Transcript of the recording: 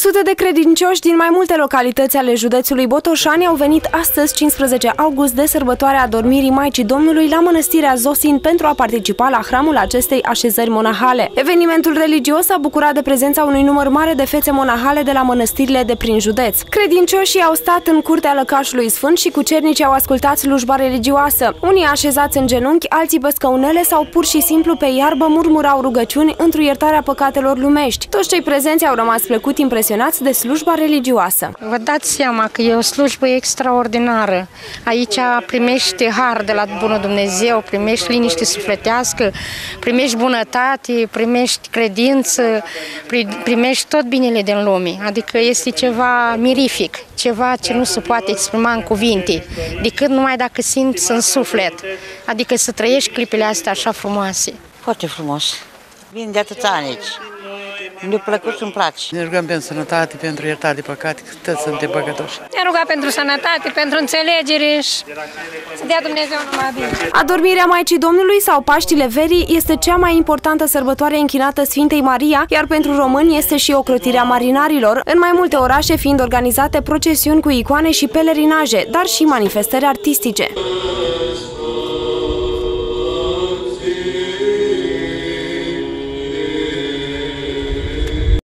Sute de credincioși din mai multe localități ale județului Botoșani au venit astăzi, 15 august, de sărbătoarea adormirii Maicii Domnului la mănăstirea Zosin pentru a participa la hramul acestei așezări monahale. Evenimentul religios a bucurat de prezența unui număr mare de fețe monahale de la mănăstirile de prin județ. Credincioșii au stat în curtea lăcașului sfânt și cucernicii au ascultat slujba religioasă. Unii așezați în genunchi, alții pe scaunele sau pur și simplu pe iarbă murmurau rugăciuni într-o iertarea păcatelor lumești. Toți cei prezenți au rămas plăcut impresionați de slujba religioasă. Vă dați seama că e o slujbă extraordinară. Aici primești har de la Bunul Dumnezeu, primești liniște sufletească, primești bunătate, primești credință, primești tot binele din lume. Adică este ceva mirific, ceva ce nu se poate exprima în cuvinte, decât numai dacă simți în suflet. Adică să trăiești clipele astea așa frumoase. Foarte frumos. Vin de atâția ani aici. Mi-a plăcut și îmi place. Ne rugăm pentru sănătate, pentru iertare de păcate, că toți suntem păcătoși. Ne rugăm pentru sănătate, pentru înțelegere și să dea Dumnezeu numai bine. Adormirea Maicii Domnului sau Paștile Verii este cea mai importantă sărbătoare închinată Sfintei Maria, iar pentru români este și ocrotirea marinarilor, în mai multe orașe fiind organizate procesiuni cu icoane și pelerinaje, dar și manifestări artistice.